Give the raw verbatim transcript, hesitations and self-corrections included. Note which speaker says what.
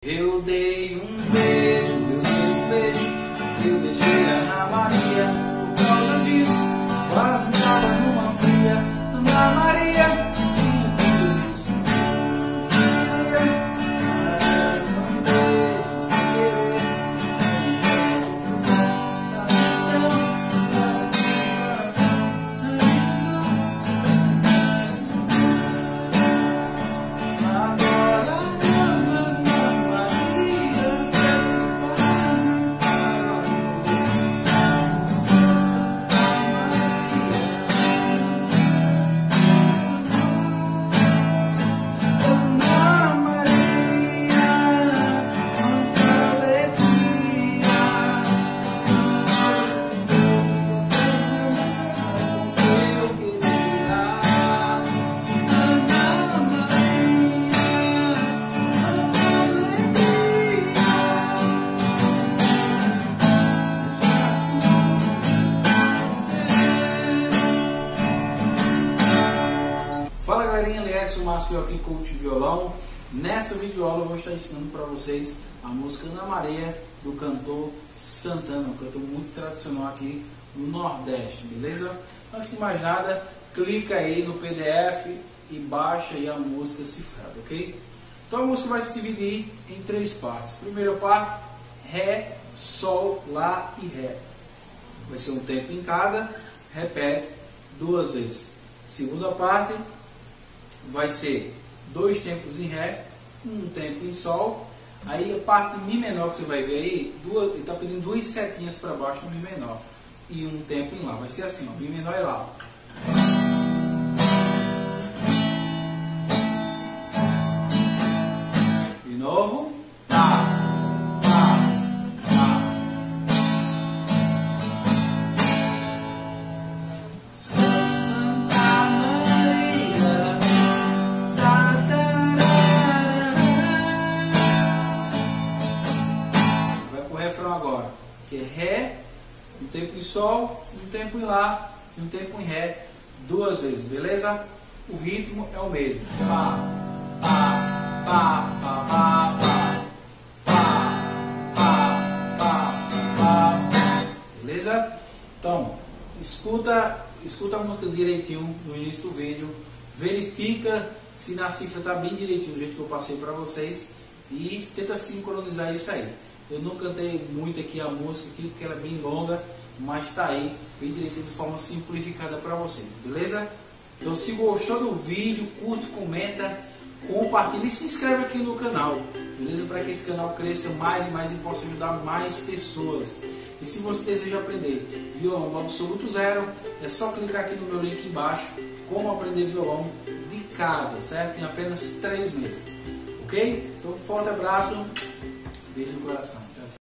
Speaker 1: Eu dei um beijo, eu dei um beijo, eu beijei a Ana Maria. Por causa disso, quase me dava numa fria. Ana Maria, tinha tudo isso. Sem querer, um beijo sem querer. Fala galerinha, Lierson Marcel aqui, coach de violão. Nessa videoaula eu vou estar ensinando para vocês a música Ana Maria do cantor Santana, um cantor muito tradicional aqui no Nordeste, beleza? Antes de mais nada, clica aí no P D F e baixa aí a música cifrada, ok? Então a música vai se dividir em três partes. Primeira parte, Ré, Sol, Lá e Ré. Vai ser um tempo em cada, repete duas vezes. Segunda parte vai ser dois tempos em Ré, um tempo em Sol. Aí a parte de Mi menor que você vai ver aí, duas, ele está pedindo duas setinhas para baixo no Mi menor. E um tempo em Lá. Vai ser assim, ó, Mi menor e Lá. De novo. Tá, tá, tá. Refrão agora, que é Ré, um tempo em Sol, um tempo em Lá e um tempo em Ré, duas vezes, beleza? O ritmo é o mesmo. Pá, pá, pá, pá, pá, pá, pá, pá, pá, pá, beleza? Então, escuta, escuta as músicas direitinho no início do vídeo, verifica se na cifra está bem direitinho, do jeito que eu passei para vocês, e tenta sincronizar isso aí. Eu não cantei muito aqui a música aqui, porque ela é bem longa, mas está aí, bem direitinho, de forma simplificada para vocês, beleza? Então se gostou do vídeo, curte, comenta, compartilha e se inscreve aqui no canal, beleza? Para que esse canal cresça mais e mais e possa ajudar mais pessoas. E se você deseja aprender violão do absoluto zero, é só clicar aqui no meu link embaixo, como aprender violão de casa, certo? Em apenas três meses, ok? Então forte abraço. Beijo no coração. Tchau, tchau.